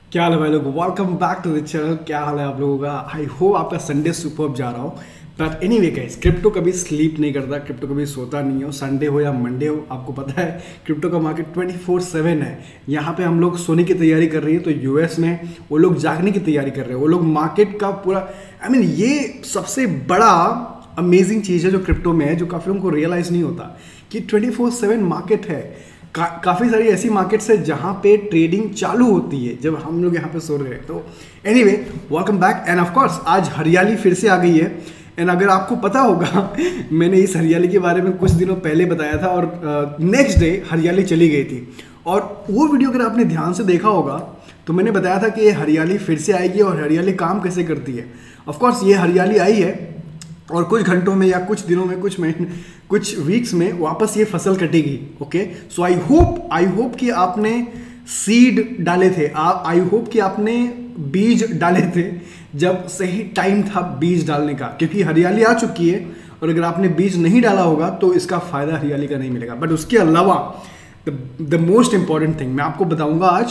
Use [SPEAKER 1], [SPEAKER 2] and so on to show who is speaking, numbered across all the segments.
[SPEAKER 1] क्या हाल है भाई लोग, welcome back to the channel. क्या हाल है आप लोगों का? आई होप आपका संडे सुपर्ब जा रहा हो। बट एनीवे गाइस, क्रिप्टो कभी स्लीप नहीं करता, क्रिप्टो कभी सोता नहीं हो। संडे हो या मंडे हो, आपको पता है क्रिप्टो का मार्केट 24/7 है। यहाँ पे हम लोग सोने की तैयारी कर रही है, तो यूएस में वो लोग जागने की तैयारी कर रहे हैं। वो लोग मार्केट का पूरा ये सबसे बड़ा अमेजिंग चीज़ है जो क्रिप्टो में है, जो काफ़ी लोगों को रियलाइज़ नहीं होता कि 24/7 मार्केट है। काफ़ी सारी ऐसी मार्केट्स है जहाँ पे ट्रेडिंग चालू होती है जब हम लोग यहाँ पे सो रहे हैं। तो anyway, welcome back. And of course आज हरियाली फिर से आ गई है। एंड अगर आपको पता होगा मैंने इस हरियाली के बारे में कुछ दिनों पहले बताया था और नेक्स्ट डे हरियाली चली गई थी। और वो वीडियो अगर आपने ध्यान से देखा होगा तो मैंने बताया था कि ये हरियाली फिर से आएगी और हरियाली काम कैसे करती है। ऑफ कोर्स ये हरियाली आई है और कुछ घंटों में या कुछ दिनों में, कुछ महीने, कुछ वीक्स में वापस ये फसल कटेगी। ओके, सो आई होप कि आपने सीड डाले थे, आई होप कि आपने बीज डाले थे जब सही टाइम था बीज डालने का, क्योंकि हरियाली आ चुकी है। और अगर आपने बीज नहीं डाला होगा तो इसका फायदा हरियाली का नहीं मिलेगा। बट उसके अलावा द मोस्ट इंपॉर्टेंट थिंग मैं आपको बताऊंगा आज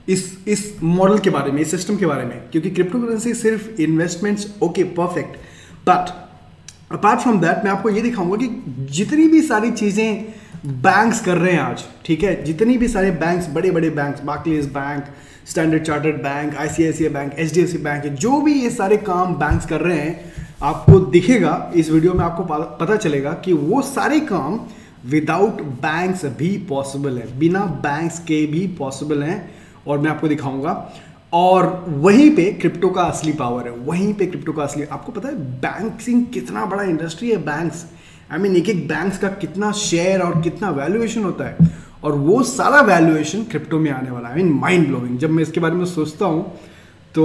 [SPEAKER 1] इस मॉडल के बारे में, इस सिस्टम के बारे में, क्योंकि क्रिप्टो करेंसी सिर्फ investments, okay perfect, but apart from that मैं आपको ये दिखाऊंगा कि जितनी भी सारी चीज़ें बैंक्स कर रहे हैं आज, ठीक है, जितनी भी सारे बैंक्स, बड़े बड़े banks, Barclays bank, Standard Chartered bank, ICICI bank, HDFC bank, जो भी ये सारे काम बैंक्स कर रहे हैं, आपको दिखेगा इस वीडियो में, आपको पता चलेगा कि वो सारे काम विदाउट बैंक्स भी पॉसिबल है, बिना बैंक्स के भी पॉसिबल हैं। और मैं आपको दिखाऊंगा। और वहीं पे क्रिप्टो का असली पावर है, वहीं पे क्रिप्टो का असली, आपको पता है बैंकिंग कितना बड़ा इंडस्ट्री है। बैंक्स, एक एक बैंक्स का कितना शेयर और कितना वैल्यूएशन होता है, और वो सारा वैल्यूएशन क्रिप्टो में आने वाला है। Mind blowing. जब मैं इसके बारे में सोचता हूँ तो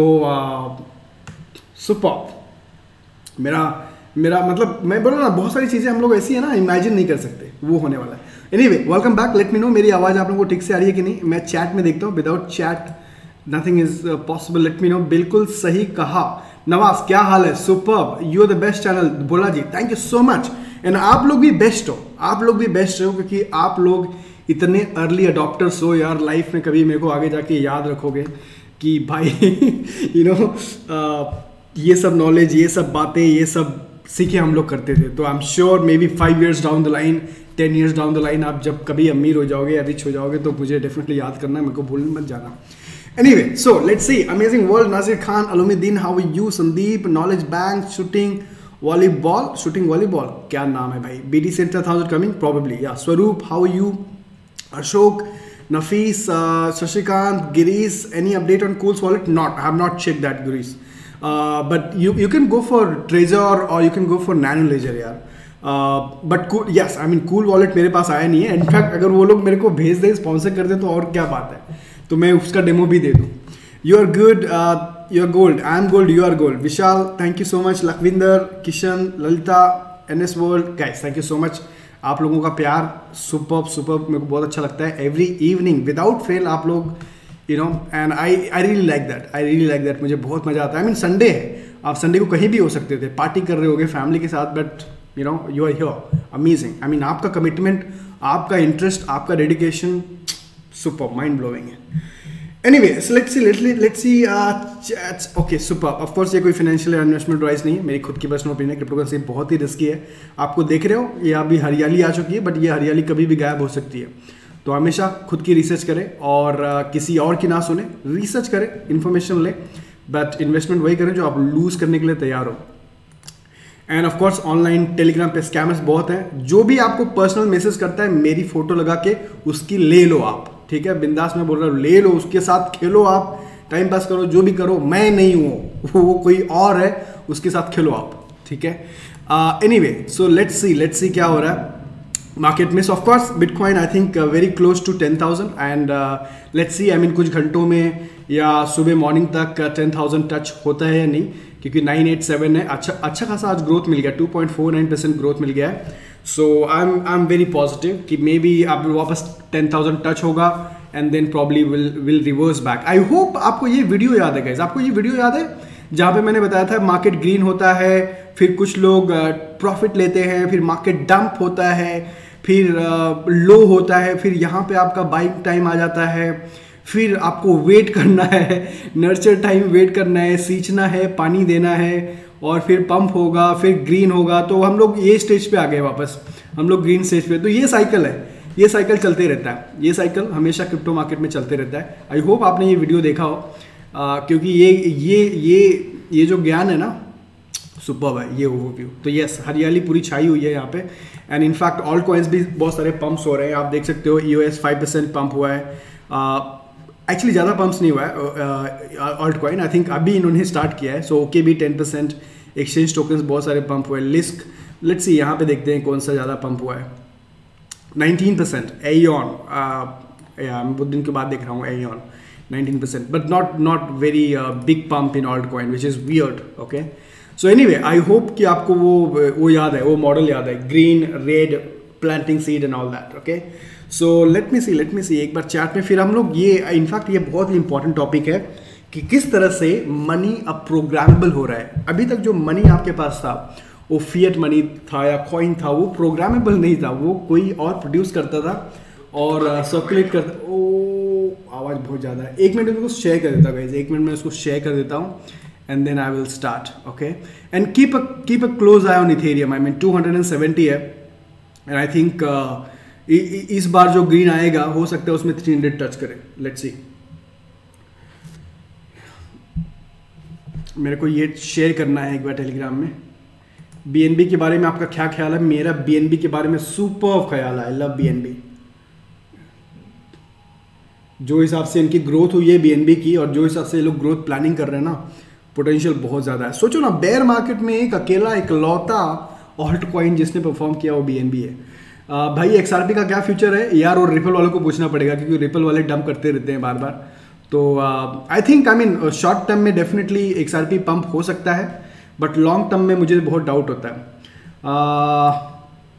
[SPEAKER 1] सुपर मेरा मतलब, मैं बोला ना, बहुत सारी चीज़ें हम लोग ऐसी है ना, इमेजिन नहीं कर सकते, वो होने वाला है। Anyway, welcome back. Let me know मेरी आवाज़ आप लोगों को ठीक से आ रही है कि नहीं। मैं चैट में देखता हूँ, without chat nothing is possible. Let me know. बिल्कुल सही कहा नवाज, क्या हाल है? Superb, you are the best channel. बोला ji, thank you so much. And आप लोग भी बेस्ट हो, आप लोग भी बेस्ट हो, क्योंकि आप लोग इतने अर्ली अडॉप्टर्स हो यार। लाइफ में कभी मेरे को आगे जाके याद रखोगे कि भाई ये सब नॉलेज, ये सब बातें, ये सब सीखे हम लोग करते थे। तो I am sure maybe 5 years down the line, 10 years down the line, आप जब कभी अमीर हो जाओगे या रिच हो जाओगे तो मुझे डेफिनेटली याद करना, मेरे को भूलने मत जाना। Anyway, so let's see. Amazing world. Nazir Khan, Alumiddin, how are you? Sandeep, Knowledge Bank, shooting volleyball. क्या नाम है भाई? BD Center 1000 coming probably. Yeah. Swaroop, how are you? Ashok, Nafis, Shashikant, Girish. Any update on Cool's wallet? Not. I have not checked that, Girish. But you can go for Trezor or you can go for Nano Ledger यार. But yes, cool wallet मेरे पास आया नहीं है। In fact अगर वो लोग मेरे को भेज दे, स्पॉन्सर कर दे तो और क्या बात है, तो मैं उसका डेमो भी दे दूँ। You are good, you are gold, I am gold, you are gold. Vishal, thank you so much. Lakhwinder, Kishan, Lalita, NS world, guys thank you so much. आप लोगों का प्यार सुपर्ब, मेरे को बहुत अच्छा लगता है। एवरी इवनिंग विदाउट फेल आप लोग, and I really like that, मुझे बहुत मजा आता है। संडे है, आप संडे को कहीं भी हो सकते थे, पार्टी कर रहे होगे फैमिली के साथ, but you are here. Amazing. आपका कमिटमेंट, आपका इंटरेस्ट, आपका डेडिकेशन सुपर, माइंड ब्लोइंग है। Anyway, let's see chats. Okay, super. Of course ये कोई फाइनेंशियल या इन्वेस्टमेंट एडवाइस नहीं है, मेरी खुद की पर्सनल ओपिनियन है। क्रिप्टो करेंसी बहुत ही रिस्की है। आपको देख रहे हो, ये अभी हरियाली आ चुकी है, बट ये हरियाली कभी भी गायब हो सकती है। तो हमेशा खुद की रिसर्च करें और किसी और की ना सुने, रिसर्च करें, इन्फॉर्मेशन लें, बट इन्वेस्टमेंट वही करें जो आप लूज करने के लिए तैयार हो। And of course online Telegram पे स्कैमर्स बहुत हैं। जो भी आपको पर्सनल मैसेज करता है, मेरी फोटो लगा के उसकी ले लो आप, ठीक है, बिंदास में बोल रहा हूँ, ले लो, उसके साथ खेलो, आप टाइम पास करो, जो भी करो, मैं नहीं हूँ, वो कोई और है, उसके साथ खेलो आप, ठीक है। एनीवे, सो लेट्स सी क्या हो रहा है मार्केट में। Of course bitcoin I think very close to 10,000 and let's see, कुछ घंटों में या सुबह मॉर्निंग तक 10,000 टच होता है या नहीं, क्योंकि 987 है। अच्छा खासा आज ग्रोथ मिल गया, 2.49% ग्रोथ मिल गया है। So I am very positive कि मे बी आप वापस 10,000 टच होगा and then probably will reverse back. I hope आपको ये वीडियो याद है गाइस, आपको ये वीडियो याद है जहाँ पे मैंने बताया था मार्केट ग्रीन होता है, फिर कुछ लोग प्रॉफिट लेते हैं, फिर मार्केट डंप होता है, फिर लो होता है, फिर यहाँ पे आपका बाइंग टाइम आ जाता है, फिर आपको वेट करना है, नर्चर टाइम वेट करना है, सींचना है, पानी देना है, और फिर पंप होगा, फिर ग्रीन होगा। तो हम लोग ये स्टेज पे आ गए वापस, हम लोग ग्रीन स्टेज पे। तो ये साइकिल है, ये साइकिल चलते रहता है, ये साइकिल हमेशा क्रिप्टो मार्केट में चलते रहता है। आई होप आपने ये वीडियो देखा हो, क्योंकि ये जो ज्ञान है ना, सुपर्ब है ये ओवरव्यू। तो यस, हरियाली पूरी छाई हुई है यहाँ पे। एंड इनफैक्ट ऑल्ट कॉइन्स भी बहुत सारे पंप्स हो रहे हैं, आप देख सकते हो। EOS 5% पंप हुआ है, एक्चुअली ज़्यादा पंप्स नहीं हुआ है ऑल्ट कॉइन, आई थिंक अभी इन्होंने स्टार्ट किया है। सो ओके भी 10%, एक्सचेंज टोकन्स बहुत सारे पंप हुए। लिस्क, लेट्स सी यहाँ पे देखते हैं कौन सा ज़्यादा पंप हुआ है। 19%। एयन, मैं बहुत दिन के बाद देख रहा हूँ Aion 19%, but not very big pump in alt coin, which is weird. Okay, so anyway, I hope कि आपको वो याद है, वो मॉडल याद है, green red planting seed and all that. Okay, so let me see एक बार चैट में। फिर हम लोग ये, इनफैक्ट ये बहुत ही इंपॉर्टेंट टॉपिक है कि किस तरह से मनी अब प्रोग्रामेबल हो रहा है। अभी तक जो मनी आपके पास था, वो फिएट मनी था या कॉइन था, वो प्रोग्रामेबल नहीं था, वो कोई और प्रोड्यूस करता था और सर्कुलेट करता। ओ, आवाज़ बहुत ज़्यादा है, एक मिनट में उसको शेयर कर देता हूँ, एक मिनट में उसको शेयर कर देता हूँ, and then I will start, okay? And keep a close eye on Ethereum. I mean 270 है, and I think इस बार जो ग्रीन आएगा हो सकता है उसमें 300 टच करे। Let's see. मेरे को ये शेयर करना है एक बार टेलीग्राम में। BNB के बारे में आपका क्या ख्याल है? मेरा BNB के बारे में सुपर ख्याल है। I love BNB। जो हिसाब से इनकी ग्रोथ हुई है BNB की, और जो हिसाब से ये लोग ग्रोथ प्लानिंग कर रहे हैं ना, पोटेंशियल बहुत ज़्यादा है। सोचो ना, बेयर मार्केट में एक अकेला इकलौता ऑल्ट कॉइन जिसने परफॉर्म किया वो BNB है। भाई XRP का क्या फ्यूचर है यार, और रिपल वालों को पूछना पड़ेगा, क्योंकि रिपल वाले डंप करते रहते हैं बार बार। तो I think, I mean short term में डेफिनेटली XRP पंप हो सकता है, बट लॉन्ग टर्म में मुझे बहुत डाउट होता है।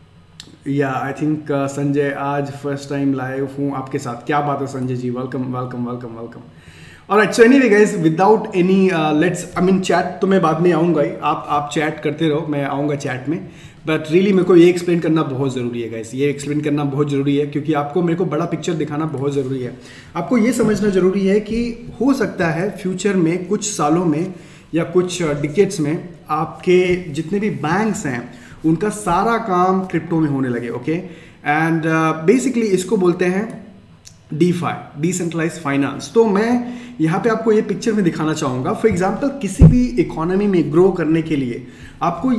[SPEAKER 1] या आई थिंक संजय, आज फर्स्ट टाइम लाइव हूँ आपके साथ। क्या बात है Sanjay ji, welcome welcome welcome welcome. Alright, so anyway guys, without any let's, I mean chat तो मैं बाद में आऊँगा ही, आप चैट करते रहो, मैं आऊँगा चैट में। बट रियली मेरे को ये एक्सप्लेन करना बहुत ज़रूरी है गाइस, ये एक्सप्लेन करना बहुत ज़रूरी है, क्योंकि आपको मेरे को बड़ा पिक्चर दिखाना बहुत ज़रूरी है। आपको ये समझना ज़रूरी है कि हो सकता है फ्यूचर में, कुछ सालों में या कुछ डिकेड्स में, आपके जितने भी बैंक्स हैं उनका सारा काम क्रिप्टो में होने लगे। ओके, एंड बेसिकली इसको बोलते हैं DeFi, डिसेंट्रलाइज्ड फाइनेंस। तो मैं यहाँ पे आपको ये पिक्चर में दिखाना चाहूँगा। फॉर एग्जांपल, किसी भी इकोनॉमी में ग्रो करने के लिए आपको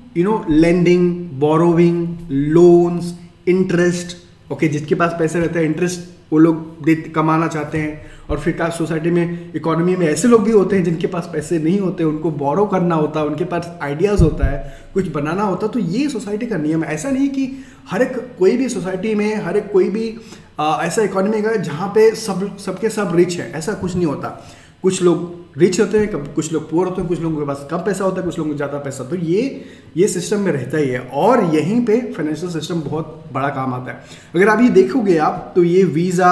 [SPEAKER 1] lending, borrowing, loans, interest, okay, जिसके पास पैसे रहते हैं इंटरेस्ट वो लोग कमाना चाहते हैं। और फिर का सोसाइटी में, इकोनॉमी में ऐसे लोग भी होते हैं जिनके पास पैसे नहीं होते, उनको बोरो करना होता है, उनके पास आइडियाज़ होता है, कुछ बनाना होता है। तो ये सोसाइटी का नियम है। ऐसा नहीं कि हर एक कोई भी सोसाइटी में, हर एक कोई भी ऐसा इकोनॉमी का जहाँ पे सबके सब रिच है, ऐसा कुछ नहीं होता। कुछ लोग रिच होते हैं, कुछ लोग पुअर होते हैं, कुछ लोगों के पास कम पैसा होता है, कुछ लोगों को ज़्यादा पैसा। तो ये सिस्टम में रहता ही है, और यहीं पे फाइनेंशियल सिस्टम बहुत बड़ा काम आता है। अगर आप ये देखोगे आप, तो ये वीज़ा,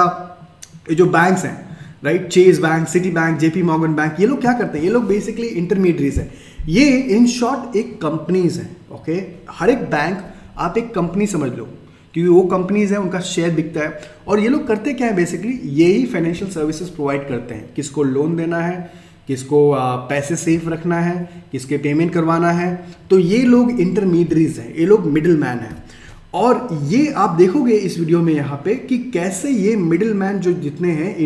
[SPEAKER 1] ये जो बैंक्स हैं, right, Chase bank, Citi bank, JP Morgan bank, ये लोग क्या करते हैं? ये लोग बेसिकली इंटरमीडियरीज हैं। ये इन शॉर्ट एक कंपनीज हैं। ओके, हर एक बैंक आप एक कंपनी समझ लो, क्योंकि वो कंपनीज हैं, उनका शेयर बिकता है। और ये लोग करते क्या है? बेसिकली यही फाइनेंशियल सर्विसेज प्रोवाइड करते हैं। किसको लोन देना है, किसको पैसे सेफ रखना है, किसके पेमेंट करवाना है। तो ये लोग इंटरमीडियरीज हैं, ये लोग मिडिल मैन हैं। और ये आप देखोगे इस वीडियो में यहाँ पे कि कैसे ये मिडिल मैन जो जितने हैं,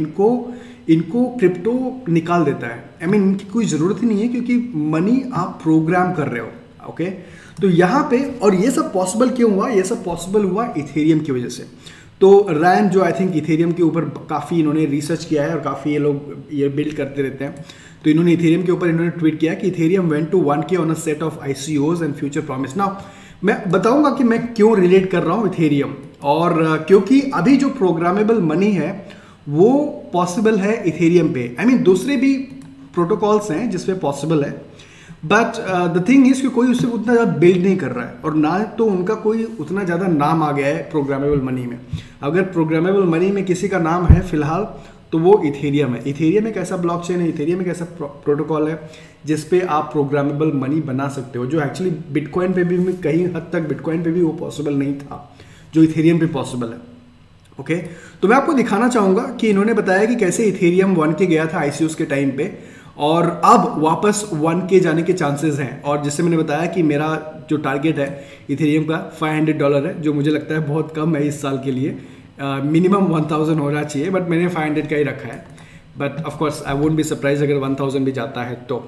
[SPEAKER 1] इनको क्रिप्टो निकाल देता है। आई मीन इनकी कोई ज़रूरत ही नहीं है, क्योंकि मनी आप प्रोग्राम कर रहे हो। ओके, तो यहाँ पे, और ये सब पॉसिबल क्यों हुआ? ये सब पॉसिबल हुआ इथेरियम की वजह से। तो रैंड जो आई थिंक इथेरियम के ऊपर काफ़ी इन्होंने रिसर्च किया है, और काफ़ी ये लोग ये बिल्ड करते रहते हैं। तो इन्होंने इथेरियम के ऊपर इन्होंने ट्वीट किया कि Ethereum went to 1K on a set of ICOs and future promise. Now मैं बताऊंगा कि मैं क्यों रिलेट कर रहा हूँ इथेरियम, और क्योंकि अभी जो प्रोग्रामेबल मनी है वो पॉसिबल है इथेरियम पे। आई मीन दूसरे भी प्रोटोकॉल्स हैं जिसपे पॉसिबल है, बट द थिंग इज कि कोई उससे उतना ज़्यादा बिल्ड नहीं कर रहा है, और ना तो उनका कोई उतना ज़्यादा नाम आ गया है प्रोग्रामेबल मनी में। अगर प्रोग्रामेबल मनी में किसी का नाम है फिलहाल, तो वो इथेरियम है। इथेरियम एक ऐसा ब्लॉकचेन है, इथेरियम एक ऐसा प्रोटोकॉल है जिस पे आप प्रोग्रामेबल मनी बना सकते हो, जो एक्चुअली बिटकॉइन पे भी, कहीं हद तक बिटकॉइन पे भी वो पॉसिबल नहीं था, जो इथेरियम पे पॉसिबल है। ओके तो मैं आपको दिखाना चाहूँगा कि इन्होंने बताया कि कैसे इथेरियम 1K गया था ICOs के टाइम पे और अब वापस 1K जाने के चांसेस हैं। और जैसे मैंने बताया कि मेरा जो टारगेट है इथेरियम का $500 है, जो मुझे लगता है बहुत कम है इस साल के लिए। मिनिमम 1000 होना चाहिए, बट मैंने 500 का ही रखा है। But of course I won't be surprise अगर 1000 भी जाता है तो।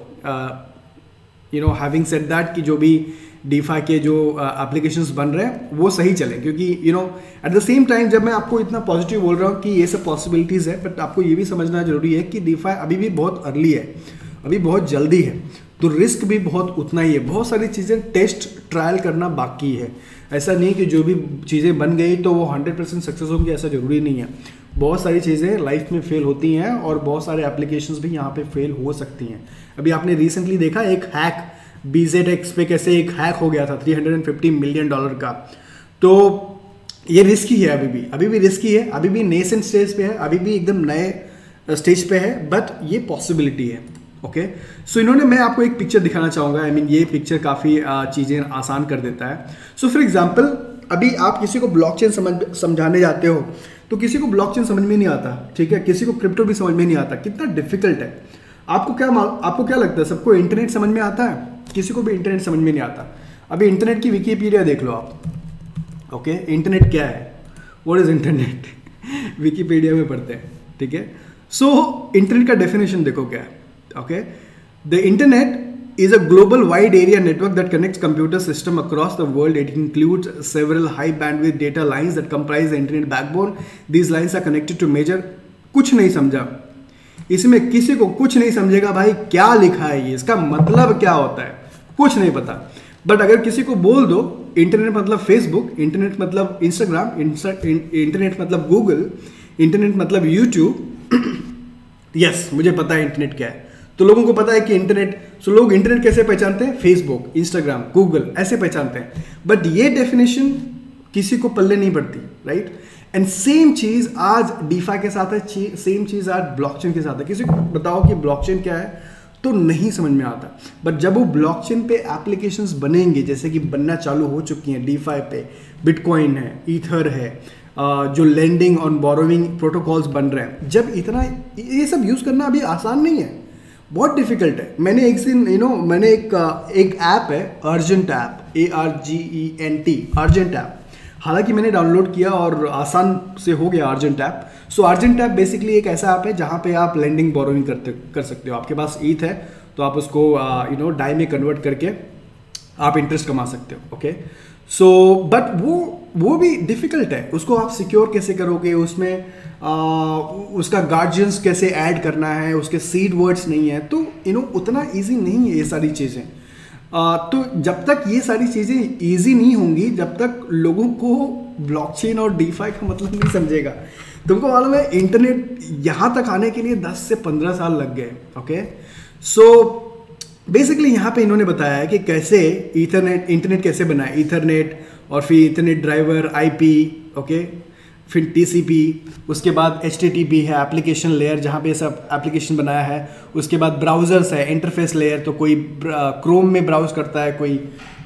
[SPEAKER 1] हैविंग सेड दैट कि जो भी DeFi के जो एप्लीकेशंस बन रहे हैं वो सही चलें, क्योंकि एट द सेम टाइम जब मैं आपको इतना पॉजिटिव बोल रहा हूँ कि ये सब पॉसिबिलिटीज़ है, बट आपको ये भी समझना जरूरी है कि DeFi अभी भी बहुत अर्ली है, अभी बहुत जल्दी है, तो रिस्क भी बहुत उतना ही है। बहुत सारी चीज़ें टेस्ट ट्रायल करना बाकी है। ऐसा नहीं कि जो भी चीज़ें बन गई तो वो 100% सक्सेस होंगी, ऐसा ज़रूरी नहीं है। बहुत सारी चीज़ें लाइफ में फेल होती हैं और बहुत सारे एप्लीकेशंस भी यहाँ पे फेल हो सकती हैं। अभी आपने रिसेंटली देखा एक हैक BZX पे कैसे एक हैक हो गया था $350 मिलियन का। तो ये रिस्की है, अभी भी रिस्की है, अभी भी नेसेंट स्टेज पे है, अभी भी एकदम नए स्टेज पे है, बट ये पॉसिबिलिटी है। ओके सो मैं आपको एक पिक्चर दिखाना चाहूँगा। ये पिक्चर काफ़ी चीज़ें आसान कर देता है। सो फॉर एग्जाम्पल अभी आप किसी को ब्लॉकचेन समझाने जाते हो तो किसी को ब्लॉकचेन समझ में नहीं आता, ठीक है, किसी को क्रिप्टो भी समझ में नहीं आता, कितना डिफिकल्ट है। आपको क्या लगता है, सबको इंटरनेट समझ में आता है? किसी को भी इंटरनेट समझ में नहीं आता। अभी इंटरनेट की विकीपीडिया देख लो आप। ओके इंटरनेट क्या है, व्हाट इज इंटरनेट विकीपीडिया में पढ़ते हैं, ठीक है। सो इंटरनेट का डेफिनेशन देखो क्या है। Okay the internet is a global wide area network that connects computer system across the world. It includes several high bandwidth data lines that comprise the internet backbone. These lines are connected to major। कुछ नहीं समझा इसमें, किसी को कुछ नहीं समझेगा भाई क्या लिखा है ये, इसका मतलब क्या होता है, कुछ नहीं पता। बट अगर किसी को बोल दो इंटरनेट मतलब फेसबुक, इंटरनेट मतलब इंस्टाग्राम, इंटरनेट मतलब गूगल, इंटरनेट मतलब यूट्यूब, यस मुझे पता है इंटरनेट क्या है, तो लोगों को पता है कि इंटरनेट। सो लोग इंटरनेट कैसे पहचानते हैं, फेसबुक, इंस्टाग्राम, गूगल ऐसे पहचानते हैं। बट ये डेफिनेशन किसी को पल्ले नहीं पड़ती, राइट। एंड सेम चीज आज DeFi के साथ है, सेम चीज आज ब्लॉकचेन के साथ है। किसी को बताओ कि ब्लॉकचेन क्या है तो नहीं समझ में आता। बट जब वो ब्लॉकचेन पे एप्लीकेशंस बनेंगे, जैसे कि बनना चालू हो चुकी हैं DeFi पे, बिटकॉइन है, ईथर है, जो लेंडिंग और बोरोविंग प्रोटोकॉल्स बन रहे हैं, जब इतना ये सब यूज करना अभी आसान नहीं है, बहुत डिफिकल्ट है। मैंने एक दिन मैंने एक ऐप है Argent app, ARGENT Argent app, हालांकि मैंने डाउनलोड किया और आसान से हो गया Argent app. So Argent app basically एक ऐसा ऐप है जहाँ पे आप लेंडिंग बोरोइंग कर सकते हो। आपके पास ईथ है तो आप उसको डाई में कन्वर्ट करके आप इंटरेस्ट कमा सकते हो। ओके सो बट वो भी डिफिकल्ट है, उसको आप सिक्योर कैसे करोगे, उसमें उसका गार्जियंस कैसे ऐड करना है, उसके सीड वर्ड्स नहीं है, तो उतना इजी नहीं है ये सारी चीज़ें। तो जब तक ये सारी चीज़ें इजी नहीं होंगी, जब तक लोगों को ब्लॉकचेन और DeFi का मतलब नहीं समझेगा। तुमको मालूम है इंटरनेट यहाँ तक आने के लिए 10 से 15 साल लग गए। ओके सो बेसिकली यहाँ पे इन्होंने बताया है कि कैसे इंटरनेट कैसे बना है, ईथरनेट और फिर ईथरनेट ड्राइवर IP, ओके फिर TCP, उसके बाद HTTP है एप्लीकेशन लेयर जहाँ पे सब एप्लीकेशन बनाया है, उसके बाद ब्राउज़र्स है इंटरफेस लेयर, तो कोई क्रोम में ब्राउज करता है, कोई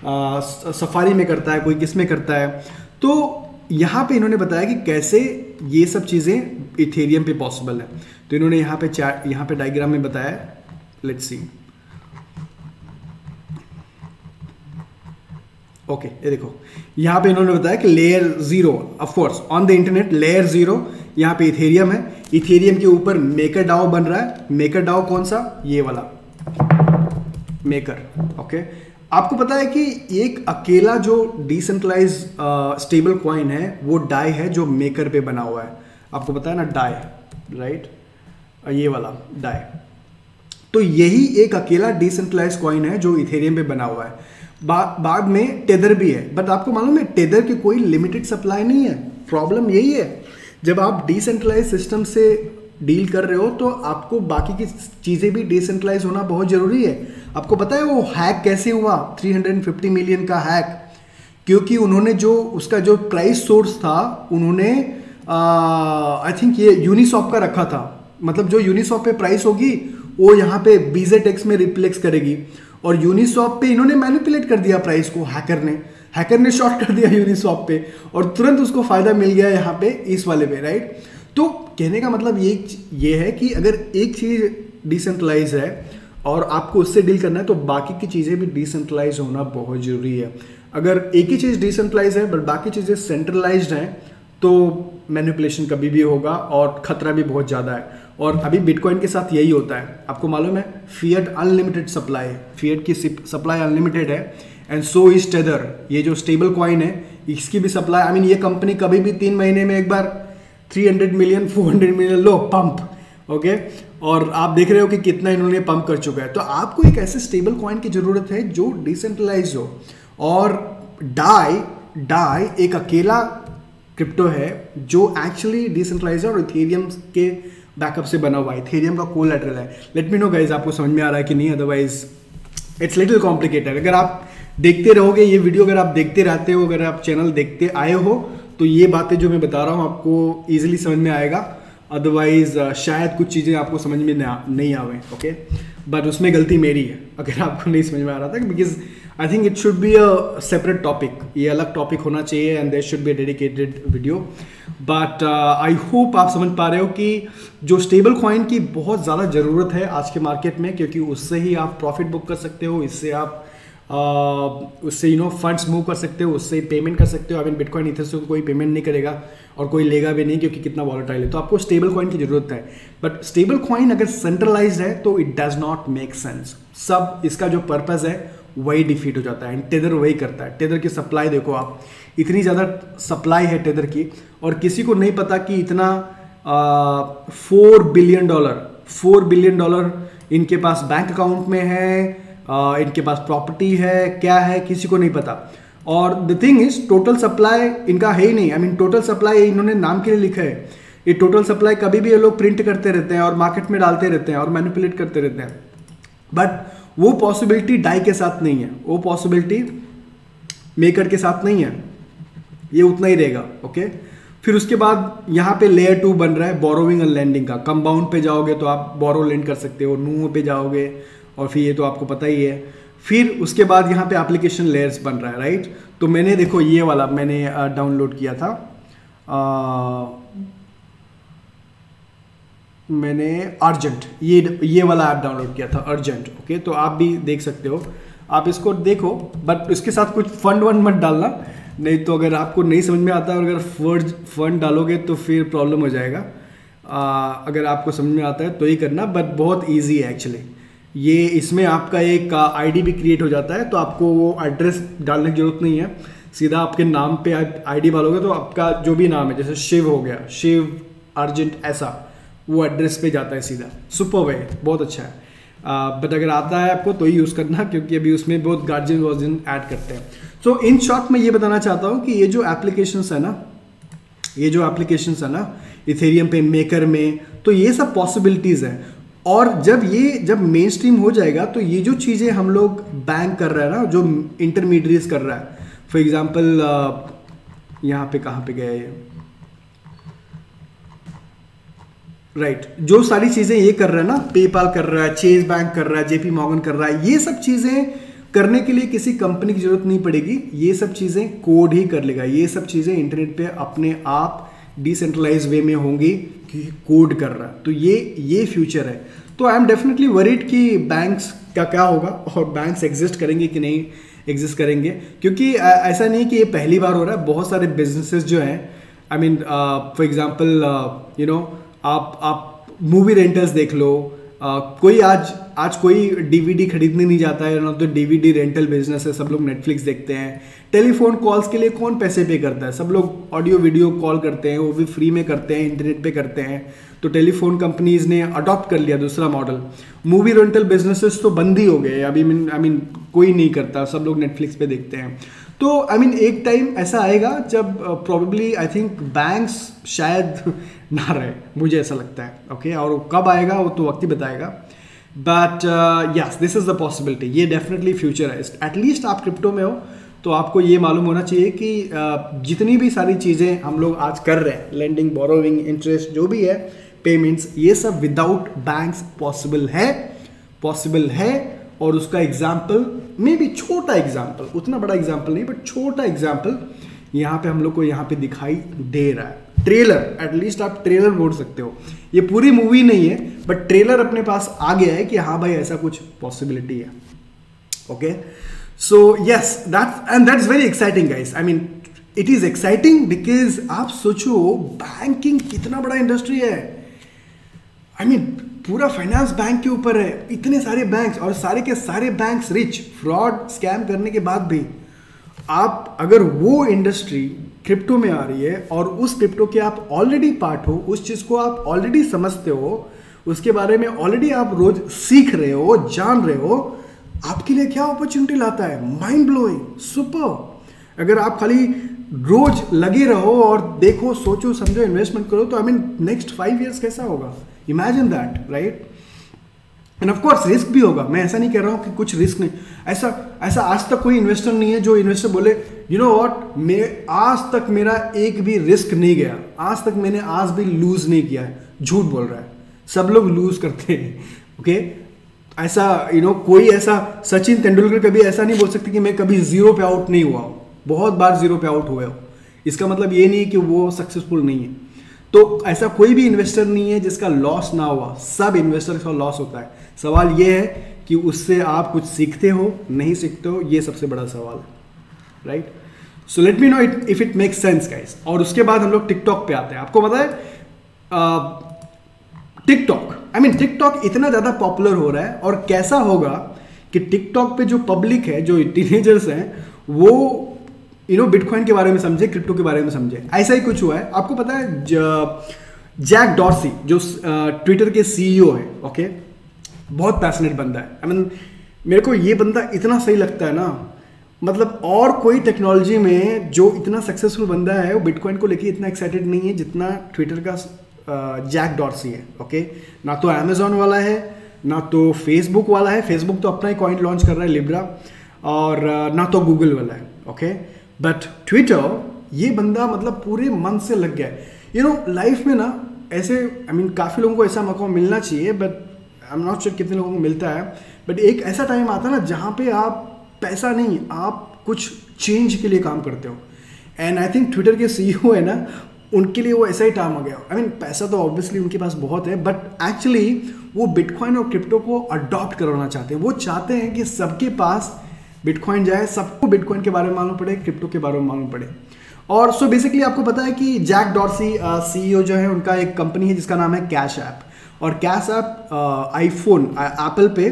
[SPEAKER 1] सफारी में करता है, कोई किस में करता है। तो यहाँ पे इन्होंने बताया कि कैसे ये सब चीज़ें इथेरियम पे पॉसिबल है। तो इन्होंने यहाँ पे डायग्राम में बताया, लेट्स सी। ओके ये देखो यहाँ पे इन्होंने बताया कि layer 0 of course on the internet, layer 0 यहाँ पे इथेरियम है। इथेरियम के ऊपर मेकर डाओ बन रहा है। मेकर डाओ कौन सा, ये वाला मेकर। ओके आपको पता है कि एक अकेला जो डिसेंट्रलाइज स्टेबल कॉइन है वो डाई है जो मेकर पे बना हुआ है। आपको पता है ना डाई, राइट, ये वाला डाई। तो यही एक अकेला डिसेंट्रलाइज कॉइन है जो इथेरियम पे बना हुआ है। बाद में टेदर भी है, बट आपको मालूम है टेदर की कोई लिमिटेड सप्लाई नहीं है। प्रॉब्लम यही है, जब आप डिसेंट्रलाइज सिस्टम से डील कर रहे हो तो आपको बाकी की चीज़ें भी डिसेंट्रलाइज होना बहुत ज़रूरी है। आपको पता है वो हैक कैसे हुआ, 350 मिलियन का हैक, क्योंकि उन्होंने जो उसका जो प्राइस सोर्स था उन्होंने आई थिंक ये यूनिसॉप का रखा था। मतलब जो यूनिसॉप पे प्राइस होगी वो यहाँ पे BZX में रिफ्लेक्स करेगी। और यूनिस्वैप पे इन्होंने मैनिपुलेट कर दिया प्राइस को, हैकर ने शॉर्ट कर दिया यूनिस्वैप पे और तुरंत उसको फायदा मिल गया यहाँ पे इस वाले पे, राइट। तो कहने का मतलब ये है कि अगर एक चीज़ डिसेंट्रलाइज है और आपको उससे डील करना है तो बाकी की चीज़ें भी डिसेंट्रलाइज होना बहुत ज़रूरी है। अगर एक ही चीज़ डिसेंट्रलाइज है बट बाकी चीज़ें सेंट्रलाइज्ड हैं तो मैनिपुलेशन कभी भी होगा और ख़तरा भी बहुत ज़्यादा है। और अभी बिटकॉइन के साथ यही होता है, आपको मालूम है फिएट अनलिमिटेड सप्लाई है, फिएट की सप्लाई अनलिमिटेड है एंड सो इज टेदर, ये जो स्टेबल कॉइन है इसकी भी सप्लाई, ये कंपनी कभी भी 3 महीने में एक बार 300 million 400 million low pump, okay. और आप देख रहे हो कि कितना इन्होंने पंप कर चुका है। तो आपको एक ऐसे स्टेबल कॉइन की ज़रूरत है जो डिसेंट्रलाइज हो। और डाई एक अकेला क्रिप्टो है जो एक्चुअली डिसेंट्रलाइज है और इथेरियम के बैकअप से बना हुआ है, इथेरियम का कोलैटरल है। लेट मी नो गाइज आपको समझ में आ रहा है कि नहीं, अदरवाइज इट्स लिटिल कॉम्प्लिकेटेड। अगर आप देखते रहोगे ये वीडियो, अगर आप देखते रहते हो, अगर आप चैनल देखते आए हो तो ये बातें जो मैं बता रहा हूँ आपको ईजिली समझ में आएगा। अदरवाइज शायद कुछ चीज़ें आपको समझ में नहीं आवे, ओके। बट उसमें गलती मेरी है अगर आपको नहीं समझ में आ रहा था, because I think it should be a separate topic, ये अलग टॉपिक होना चाहिए and there should be a dedicated video. But I hope आप समझ पा रहे हो कि जो स्टेबल कॉइन की बहुत ज़्यादा ज़रूरत है आज के मार्केट में, क्योंकि उससे ही आप प्रॉफिट बुक कर सकते हो, इससे आप उससे फंड्स मूव कर सकते हो, उससे पेमेंट कर सकते हो। बिटकॉइन इधर से कोई पेमेंट नहीं करेगा और कोई लेगा भी नहीं क्योंकि कितना वॉलेटाइल है। तो आपको स्टेबल कॉइन की ज़रूरत है, बट स्टेबल कॉइन अगर सेंट्रलाइज्ड है तो it does not make sense. सब इसका जो पर्पज़ है वही डिफीट हो जाता है। टेदर वही करता है। टेदर की सप्लाई देखो आप, इतनी ज़्यादा सप्लाई है टेदर की और किसी को नहीं पता कि इतना $4 बिलियन इनके पास बैंक अकाउंट में है, इनके पास प्रॉपर्टी है, क्या है किसी को नहीं पता। और the thing is total supply इनका है ही नहीं। टोटल सप्लाई इन्होंने नाम के लिए लिखा है, ये टोटल सप्लाई कभी भी ये लोग प्रिंट करते रहते हैं और मार्केट में डालते रहते हैं और मैनिपुलेट करते रहते हैं। बट वो पॉसिबिलिटी डाई के साथ नहीं है, वो पॉसिबिलिटी मेकर के साथ नहीं है, ये उतना ही रहेगा, ओके। फिर उसके बाद यहाँ पे लेयर 2 बन रहा है बोरोविंग एंड लेंडिंग का। कंपाउंड पे जाओगे तो आप बोरो लेंड कर सकते हो, नूहो पे जाओगे और फिर ये तो आपको पता ही है। फिर उसके बाद यहाँ पे एप्लीकेशन लेयर्स बन रहा है, राइट। तो मैंने देखो ये वाला मैंने डाउनलोड किया था, मैंने अर्जेंट ये वाला ऐप डाउनलोड किया था, अर्जेंट, ओके। तो आप भी देख सकते हो, आप इसको देखो, बट इसके साथ कुछ फंड मत डालना, नहीं तो अगर आपको नहीं समझ में आता और अगर फंड डालोगे तो फिर प्रॉब्लम हो जाएगा। अगर आपको समझ में आता है तो ही करना, बट बहुत ईजी है एक्चुअली। ये इसमें आपका एक आईडी भी क्रिएट हो जाता है, तो आपको वो एड्रेस डालने की जरूरत नहीं है, सीधा आपके नाम पे आईडी डालोगे तो आपका जो भी नाम है, जैसे शिव हो गया, शिव अर्जेंट, ऐसा वो एड्रेस पे जाता है सीधा। सुपर है, बहुत अच्छा है। बट अगर आता है आपको तो ही यूज़ करना, क्योंकि अभी उसमें बहुत गार्जियन वर्जन ऐड करते हैं। तो इन शॉर्ट मैं ये बताना चाहता हूँ कि ये जो एप्लीकेशंस है ना, इथेरियम पे, मेकर में, तो ये सब पॉसिबिलिटीज़ हैं। और जब मेन स्ट्रीम हो जाएगा तो ये जो चीज़ें हम लोग बैंक कर रहे हैं ना, जो इंटरमीडिएट्स कर रहा है, फॉर एग्जांपल यहाँ पे कहाँ पे गया ये, राइट, जो सारी चीज़ें ये कर रहा है ना, पेपाल कर रहा है, चेज बैंक कर रहा है, जेपी मॉर्गन कर रहा है, ये सब चीज़ें करने के लिए किसी कंपनी की जरूरत नहीं पड़ेगी, ये सब चीज़ें कोड ही कर लेगा। ये सब चीज़ें इंटरनेट पे अपने आप डिसेंट्रलाइज वे में होंगी कि कोड कर रहा है। तो ये फ्यूचर है। तो आई एम डेफिनेटली वरीड कि बैंक्स का क्या होगा और बैंक्स एग्जिस्ट करेंगे कि नहीं एग्जिस्ट करेंगे, क्योंकि ऐसा नहीं कि ये पहली बार हो रहा है। बहुत सारे बिजनेसेस जो हैं, फॉर एग्जांपल आप मूवी रेंटल्स देख लो, कोई आज कोई डीवीडी खरीदने नहीं जाता है ना, तो डीवीडी रेंटल बिजनेस है, सब लोग नेटफ्लिक्स देखते हैं। टेलीफोन कॉल्स के लिए कौन पैसे पे करता है, सब लोग ऑडियो वीडियो कॉल करते हैं, वो भी फ्री में करते हैं, इंटरनेट पे करते हैं। तो टेलीफोन कंपनीज ने अडॉप्ट कर लिया दूसरा मॉडल। मूवी रेंटल बिजनेसेस तो बंद ही हो गए अभी, कोई नहीं करता, सब लोग नेटफ्लिक्स पे देखते हैं। तो एक टाइम ऐसा आएगा जब प्रोबेबली आई थिंक बैंक्स शायद ना रहे, मुझे ऐसा लगता है, ओके। और कब आएगा वो तो वक्त ही बताएगा, but yes, this is the possibility. ये डेफिनेटली फ्यूचर है। एटलीस्ट आप क्रिप्टो में हो तो आपको ये मालूम होना चाहिए कि जितनी भी सारी चीज़ें हम लोग आज कर रहे हैं, लेंडिंग, बोरोविंग, इंटरेस्ट, जो भी है, पेमेंट्स, ये सब विदाउट बैंक्स पॉसिबल है। और उसका एग्जाम्पल मे बी छोटा एग्जाम्पल, उतना बड़ा एग्जाम्पल नहीं बट छोटा एग्जाम्पल यहाँ पे हम लोग को यहाँ पे दिखाई दे रहा है। ट्रेलर, एटलीस्ट आप ट्रेलर बोल सकते हो, ये पूरी मूवी नहीं है बट ट्रेलर अपने पास आ गया है कि हाँ भाई ऐसा कुछ पॉसिबिलिटी है। Okay, so yes that's very exciting guys. I mean it is exciting because आप सोचो बैंकिंग कितना बड़ा इंडस्ट्री है। आई मीन पूरा फाइनेंस बैंक के ऊपर है, इतने सारे बैंक्स और सारे के सारे बैंक्स रिच, फ्रॉड स्कैम करने के बाद भी आप अगर वो इंडस्ट्री क्रिप्टो में आ रही है और उस क्रिप्टो के आप ऑलरेडी पार्ट हो, उस चीज़ को आप ऑलरेडी समझते हो, उसके बारे में ऑलरेडी आप रोज सीख रहे हो, जान रहे हो, आपके लिए क्या अपॉर्चुनिटी लाता है, माइंड ब्लोइंग, सुपर। अगर आप खाली रोज लगे रहो और देखो, सोचो, समझो, इन्वेस्टमेंट करो तो आई मीन नेक्स्ट 5 years कैसा होगा, imagine that, right. And of course risk भी होगा, मैं ऐसा नहीं कह रहा हूँ कि कुछ रिस्क नहीं, ऐसा आज तक कोई इन्वेस्टर नहीं है जो इन्वेस्टर बोले यू नो व्हाट, मैं आज तक मेरा एक भी रिस्क नहीं गया, आज तक मैंने आज भी लूज नहीं किया है। झूठ बोल रहा है, सब लोग लूज करते हैं। ओके, ऐसा कोई ऐसा सचिन तेंदुलकर कभी ऐसा नहीं बोल सकते कि मैं कभी जीरो पे आउट नहीं हुआ हूँ, बहुत बार जीरो पे आउट हुए हो। इसका मतलब ये नहीं कि वो सक्सेसफुल नहीं है। तो ऐसा कोई भी इन्वेस्टर नहीं है जिसका लॉस ना हुआ, सब इन्वेस्टर का लॉस होता है। सवाल ये है कि उससे आप कुछ सीखते हो, नहीं सीखते हो, ये सबसे बड़ा सवाल है, right. So let me know if it makes sense guys. और उसके बाद हम लोग टिकटॉक पे आते हैं। आपको पता है टिकटॉक इतना ज़्यादा पॉपुलर हो रहा है और कैसा होगा कि टिकटॉक पे जो पब्लिक है, जो टीनेजर्स हैं, वो बिटकॉइन के बारे में समझे, क्रिप्टो के बारे में समझे। ऐसा ही कुछ हुआ है। आपको पता है जैक डॉर्सी जो ट्विटर के सीईओ है, ओके, बहुत पैशनेट बंदा है। आई मीन मेरे को ये बंदा इतना सही लगता है ना, मतलब और कोई टेक्नोलॉजी में जो इतना सक्सेसफुल बंदा है वो बिटकॉइन को लेके इतना एक्साइटेड नहीं है जितना ट्विटर का जैक डॉर्सी है। ओके, ना तो अमेजोन वाला है, ना तो फेसबुक वाला है, फेसबुक तो अपना ही कॉइन लॉन्च कर रहा है लिब्रा, और ना तो गूगल वाला है। ओके, बट ट्विटर, ये बंदा मतलब पूरे मन से लग गया है। लाइफ में ना ऐसे काफ़ी लोगों को ऐसा मौका मिलना चाहिए, but I am not sure कितने लोगों को मिलता है। बट एक ऐसा टाइम आता है ना जहाँ पे आप पैसा नहीं, आप कुछ चेंज के लिए काम करते हो। एंड आई थिंक ट्विटर के सीईओ है ना, उनके लिए वो ऐसा ही टाइम आ गया। आई मीन पैसा तो ऑब्वियसली उनके पास बहुत है, बट एक्चुअली वो बिटकॉइन और क्रिप्टो को अडॉप्ट करवाना चाहते हैं। वो चाहते हैं कि सबके पास बिटकॉइन जाए, सबको बिटकॉइन के बारे में मालूम पड़े, क्रिप्टो के बारे में मालूम पड़े। और सो बेसिकली आपको पता है कि जैक डॉर्सी सीईओ जो है, उनका एक कंपनी है जिसका नाम है कैश ऐप। और कैश ऐप आईफोन, एप्पल पे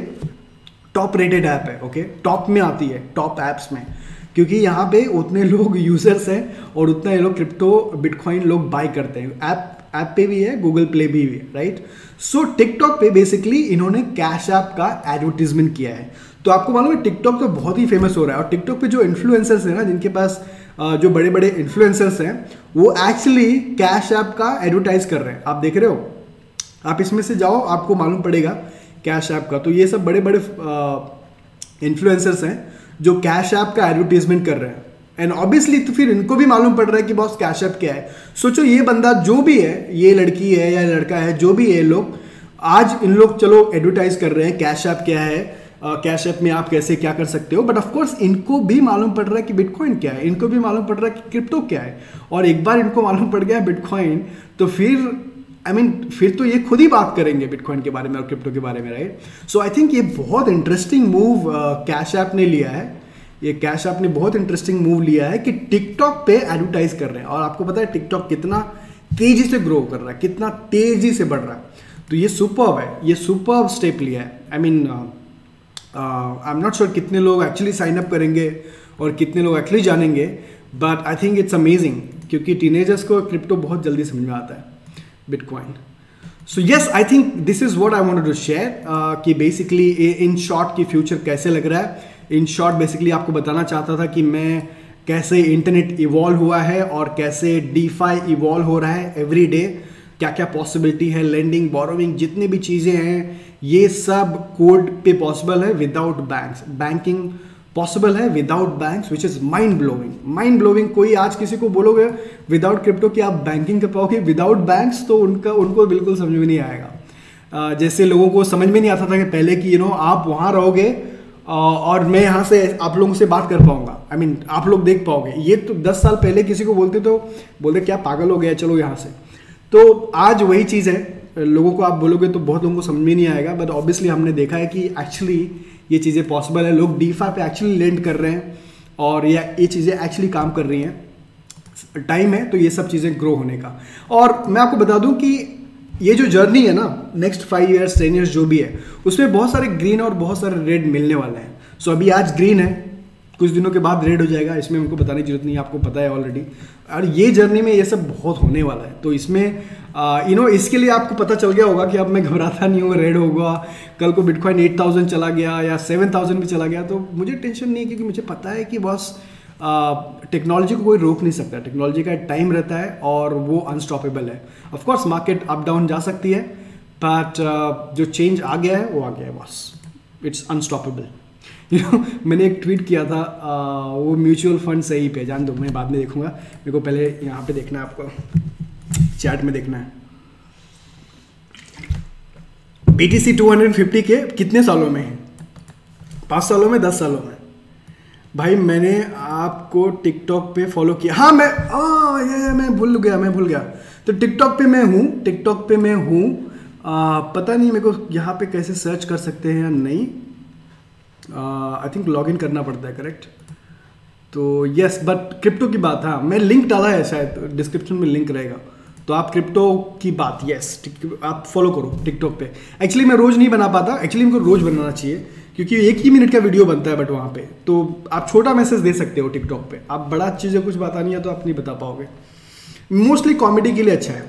[SPEAKER 1] टॉप रेटेड ऐप है। ओके, टॉप में आती है, टॉप ऐप्स में, क्योंकि यहाँ पे उतने लोग यूजर्स हैं और उतना ये लोग क्रिप्टो बिटकॉइन लोग बाय करते हैं। ऐप पे भी है, गूगल प्ले भी है, राइट। सो टिकटॉक पे बेसिकली इन्होंने कैश ऐप का एडवर्टीजमेंट किया है। तो आपको मालूम है टिकटॉक तो बहुत ही फेमस हो रहा है, और टिकटॉक पे जो इन्फ्लुएंसर्स हैं ना, जिनके पास जो बड़े बड़े इन्फ्लुएंसर्स हैं, वो एक्चुअली कैश ऐप का एडवर्टाइज कर रहे हैं। आप देख रहे हो, आप इसमें से जाओ, आपको मालूम पड़ेगा कैश ऐप का। तो ये सब बड़े बड़े इन्फ्लुएंसर्स हैं जो कैश ऐप का एडवर्टीजमेंट कर रहे हैं। एंड ऑब्वियसली तो फिर इनको भी मालूम पड़ रहा है कि बॉस कैश ऐप क्या है। सोचो ये बंदा जो भी है, ये लड़की है या लड़का है, जो भी है, लोग आज इन लोग चलो एडवर्टाइज कर रहे हैं कैश ऐप क्या है, कैश ऐप में आप कैसे क्या कर सकते हो। बट ऑफ कोर्स इनको भी मालूम पड़ रहा है कि बिटकॉइन क्या है, इनको भी मालूम पड़ रहा है कि क्रिप्टो क्या है। और एक बार इनको मालूम पड़ गया बिटकॉइन, तो फिर फिर तो ये खुद ही बात करेंगे बिटकॉइन के बारे में और क्रिप्टो के बारे में, राइट। सो आई थिंक ये बहुत इंटरेस्टिंग मूव कैश ऐप ने लिया है। ये कैश ऐप ने बहुत इंटरेस्टिंग मूव लिया है कि टिकटॉक पे एडवर्टाइज कर रहे हैं। और आपको पता है टिकटॉक कितना तेजी से ग्रो कर रहा है, कितना तेजी से बढ़ रहा है। तो ये सुपर्ब है, ये सुपर्ब स्टेप लिया है। आई एम नॉट श्योर कितने लोग एक्चुअली साइन अप करेंगे और कितने लोग एक्चुअली जानेंगे, but I think it's amazing, क्योंकि टीनेजर्स को क्रिप्टो बहुत जल्दी समझ में आता है, bitcoin. So yes, I think this is what I wanted to share कि बेसिकली इन शॉर्ट की फ्यूचर कैसे लग रहा है। इन शॉर्ट बेसिकली आपको बताना चाहता था कि मैं कैसे इंटरनेट इवॉल्व हुआ है और कैसे डीफाई इवॉल्व हो रहा है एवरी डे, क्या क्या पॉसिबिलिटी है, लेंडिंग, बोरोविंग, जितनी भी चीज़ें हैं, ये सब कोड पे पॉसिबल है विदाउट बैंक्स। बैंकिंग पॉसिबल है without banks, which is mind blowing, mind blowing. कोई आज किसी को बोलोगे विदाउट क्रिप्टो कि आप बैंकिंग कर पाओगे विदाउट बैंक्स, तो उनको बिल्कुल समझ में नहीं आएगा। जैसे लोगों को समझ में नहीं आता था कि पहले कि आप वहाँ रहोगे और मैं यहाँ से आप लोगों से बात कर पाऊंगा। आई मीन आप लोग देख पाओगे। ये तो 10 साल पहले किसी को बोलते तो बोलते क्या पागल हो गया, चलो यहाँ से। तो आज वही चीज़ है, लोगों को आप बोलोगे तो बहुत लोगों को समझ में नहीं आएगा, बट ऑब्वियसली हमने देखा है कि एक्चुअली ये चीज़ें पॉसिबल है। लोग डीफा पे एक्चुअली लैंड कर रहे हैं और ये चीज़ें एक्चुअली काम कर रही हैं। टाइम है तो ये सब चीज़ें ग्रो होने का। और मैं आपको बता दूं कि ये जो जर्नी है ना, नेक्स्ट 5 ईयर्स 10 ईयर्स जो भी है, उसमें बहुत सारे ग्रीन और बहुत सारे रेड मिलने वाले हैं। सो अभी आज ग्रीन है, कुछ दिनों के बाद रेड हो जाएगा, इसमें हमको बताने की जरूरत नहीं है, आपको पता है ऑलरेडी। और ये जर्नी में ये सब बहुत होने वाला है। तो इसमें इसके लिए आपको पता चल गया होगा कि अब मैं घबराता नहीं हूँ। रेड होगा, कल को बिटकॉइन 8000 चला गया या 7000 भी चला गया तो मुझे टेंशन नहीं है, क्योंकि मुझे पता है कि बस टेक्नोलॉजी को कोई रोक नहीं सकता। टेक्नोलॉजी का एक टाइम रहता है और वो अनस्टॉपेबल है। Of course market up down जा सकती है, बट जो चेंज आ गया है वो आ गया है, बस इट्स अनस्टॉपेबल। मैंने एक ट्वीट किया था, वो म्यूचुअल फंड सही पे, जान दो मैं बाद में देखूंगा, मेरे को पहले यहाँ पे देखना है, आपको चैट में देखना है। BTC 250 के कितने सालों में है? 5 सालों में, 10 सालों में? भाई मैंने आपको टिकटॉक पे फॉलो किया। हाँ मैं भूल गया। तो टिकटॉक पे मैं हूँ। पता नहीं मेरे को यहाँ पे कैसे सर्च कर सकते हैं या नहीं। आई थिंक लॉग इन करना पड़ता है, करेक्ट? तो यस, बट क्रिप्टो की बात, हाँ मैं लिंक डाला है, शायद डिस्क्रिप्शन में लिंक रहेगा। तो आप क्रिप्टो की बात, यस आप फॉलो करो टिकटॉक पे। एक्चुअली मैं रोज नहीं बना पाता, एक्चुअली इनको रोज बनाना चाहिए, क्योंकि 1 ही मिनट का वीडियो बनता है, बट वहाँ पे तो आप छोटा मैसेज दे सकते हो टिकटॉक पे। आप बड़ा चीज़ें कुछ बतानी है तो आप नहीं बता पाओगे। मोस्टली कॉमेडी के लिए अच्छा है।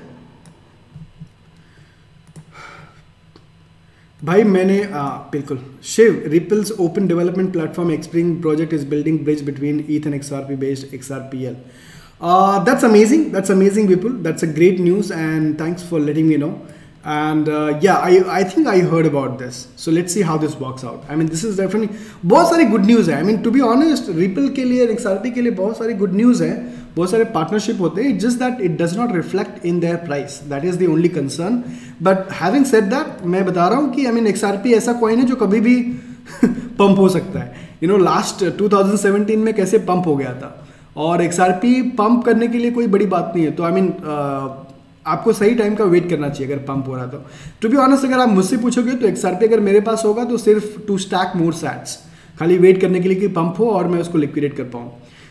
[SPEAKER 1] भाई मैंने बिल्कुल Shiv, Ripple's open development platform Xpring project is building bridge between ETH एंड XRP बेस्ड XRPL। That's amazing people, that's a great news and thanks for letting me know. And I think I heard about this, so let's see how this works out. I mean this is definitely बहुत सारी good news है। I mean to be honest, Ripple के लिए, XRP के लिए बहुत सारी good news है, बहुत सारे पार्टनरशिप होते हैं, just that it does not reflect in their price, that is the only concern. But having said that, मैं बता रहा हूँ कि I mean XRP ऐसा कॉइन है जो कभी भी पंप हो सकता है। लास्ट 2017 में कैसे पंप हो गया था, और XRP पंप करने के लिए कोई बड़ी बात नहीं है। तो आई मीन आपको सही टाइम का वेट करना चाहिए अगर पंप हो रहा तो। टू बी ऑनेस्ट, अगर आप मुझसे पूछोगे तो XRP अगर मेरे पास होगा तो सिर्फ टू स्टैक मोर सैट्स, खाली वेट करने के लिए कि पंप हो और मैं उसको लिक्विडेट कर पाऊँ।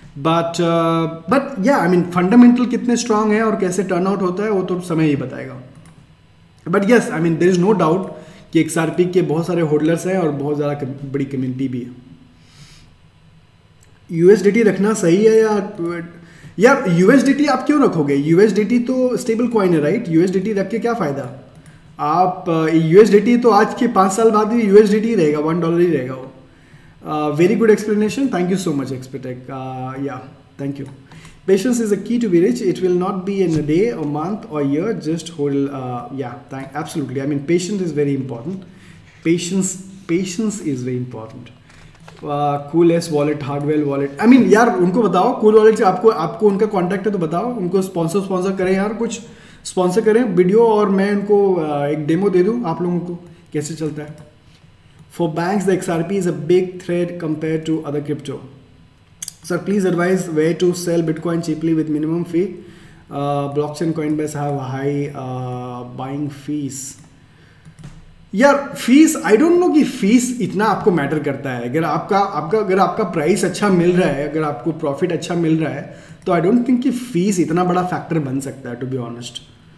[SPEAKER 1] बट आई मीन फंडामेंटल कितने स्ट्रांग है और कैसे टर्न आउट होता है वो तो समय ही बताएगा। But yes, I mean there is no doubt कि XRP के बहुत सारे होल्डर्स हैं और बहुत ज़्यादा बड़ी कम्युनिटी भी है। USDT रखना सही है या USDT आप क्यों रखोगे? USDT तो स्टेबल कॉइन है, राइट? USDT रख के क्या फ़ायदा? आप USDT तो आज के 5 साल बाद भी USDT ही रहेगा, $1 ही रहेगा वो। Very good explanation, thank you so much एक्सपेक्टेक। Yeah thank you. Patience is a key to be rich. It will not be in a day, a month, or year. Just hold. Absolutely. I mean, patience is very important. Patience is very important. Coolest wallet, Hardwell wallet. I mean यार उनको बताओ, Cool wallet से आपको उनका contact है तो बताओ, उनको स्पॉन्सर करें यार, कुछ स्पॉन्सर करें वीडियो, और मैं उनको एक डेमो दे दूँ आप लोगों को कैसे चलता है। For banks, the XRP is a big threat compared to other crypto. Sir, please advise where to sell Bitcoin cheaply with minimum fee. Blockchain Coinbase have high buying fees. यार फीस, आई डोंट नो कि fees इतना आपको matter करता है। अगर आपका price अच्छा मिल रहा है, अगर आपको प्रॉफिट अच्छा मिल रहा है, तो आई डोंट थिंक कि फीस इतना बड़ा फैक्टर बन सकता है, टू बी ऑनेस्ट।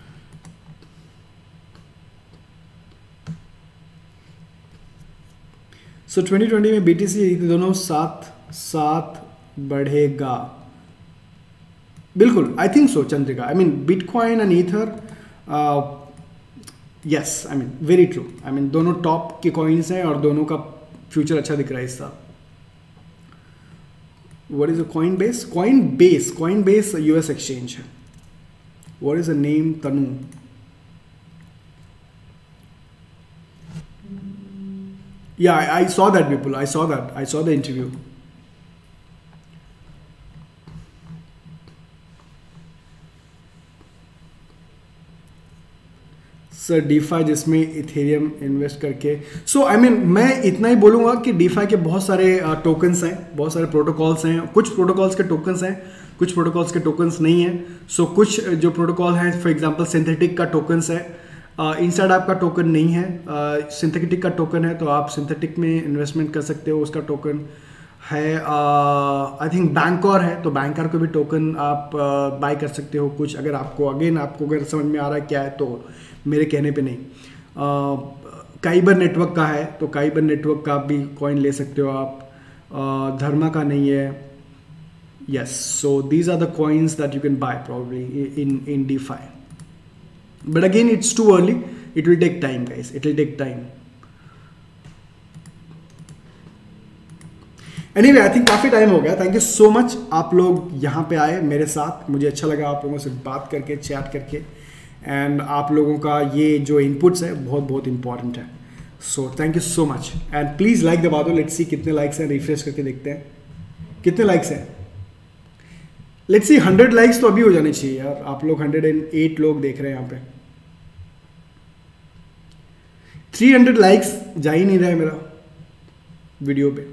[SPEAKER 1] सो 2020 में BTC दोनों साथ बढ़ेगा? बिल्कुल, I think so Chandrika. I mean bitcoin and ether, yes, I mean very true. I mean दोनों टॉप के कॉइन्स हैं और दोनों का फ्यूचर अच्छा दिख रहा है इसका। What is a Coinbase? Coinbase US exchange है। What is the name? Tanu. Yeah I saw that people, I saw the interview. Sir DeFi जिसमें इथेरियम इन्वेस्ट करके, सो आई मीन मैं इतना ही बोलूँगा कि डीफाई के बहुत सारे टोकन्स हैं, बहुत सारे प्रोटोकॉल्स हैं, कुछ प्रोटोकॉल्स के टोकन्स हैं, कुछ प्रोटोकॉल्स के टोकन्स नहीं हैं। सो कुछ जो प्रोटोकॉल हैं, फॉर एग्जांपल सिंथेटिक का टोकन्स है, इनसाइड ऐप का टोकन नहीं है, सिंथेटिक का टोकन है, तो आप सिंथेटिक में इन्वेस्टमेंट कर सकते हो, उसका टोकन है। आई थिंक बैंकर है, तो बैंकर को भी टोकन आप बाय कर सकते हो कुछ, अगर आपको अगर समझ में आ रहा है क्या है, तो मेरे कहने पे नहीं। काइबर नेटवर्क का है, तो काइबर नेटवर्क का भी कॉइन ले सकते हो आप। धर्मा का नहीं है। Yes, so these are the coins that you can buy probably in DeFi, but again it's too early, it will take time guys, it will take time. Anyway, I think काफ़ी time हो गया। Thank you so much आप लोग यहाँ पे आए मेरे साथ, मुझे अच्छा लगा आप लोगों से बात करके, चैट करके, एंड आप लोगों का ये जो इनपुट्स है बहुत बहुत इंपॉर्टेंट है। So thank you so much, and please like दबा दो। लेट्स सी कितने लाइक्स हैं, रिफ्रेश करके देखते हैं कितने लाइक्स हैं। लेट्स सी 100 लाइक्स तो अभी हो जाने चाहिए यार। आप लोग 108 लोग देख रहे हैं यहाँ पे, 300 लाइक्स जा ही नहीं रहा है मेरा वीडियो पे।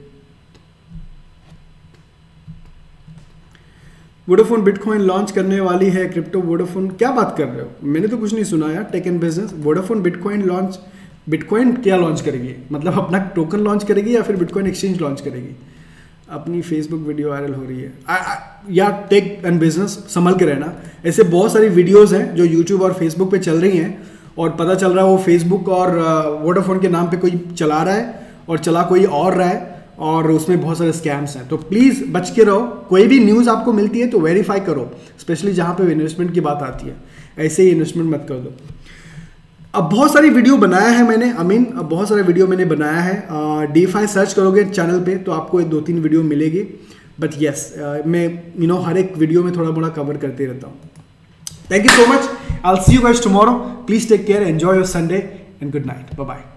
[SPEAKER 1] वोडाफोन बिटकॉइन लॉन्च करने वाली है क्रिप्टो। वोडाफोन, क्या बात कर रहे हो, मैंने तो कुछ नहीं सुना यार। Tech and business, Vodafone bitcoin क्या लॉन्च करेगी, मतलब अपना टोकन लॉन्च करेगी या फिर बिटकॉइन एक्सचेंज लॉन्च करेगी? अपनी फेसबुक वीडियो वायरल हो रही है। या टेक एंड बिजनेस संभल के रहना। ऐसे बहुत सारी वीडियोस हैं जो यूट्यूब और फेसबुक पे चल रही हैं, और पता चल रहा है वो फेसबुक और वोडाफोन के नाम पे कोई चला रहा है और चला कोई और रहा है, और उसमें बहुत सारे स्कैम्स हैं। तो प्लीज़ बच के रहो। कोई भी न्यूज़ आपको मिलती है तो वेरीफाई करो, स्पेशली जहाँ पे इन्वेस्टमेंट की बात आती है। ऐसे ही इन्वेस्टमेंट मत कर दो। अब बहुत सारी वीडियो बनाया है मैंने, अब बहुत सारे वीडियो मैंने बनाया है। DeFi सर्च करोगे चैनल पे तो आपको 2-3 वीडियो मिलेगी। बट येस, मैं हर एक वीडियो में थोड़ा मोड़ा कवर करते रहता हूँ। Thank you so much, I will see you guys tomorrow. Please take care, enjoy your Sunday and good night, bye bye.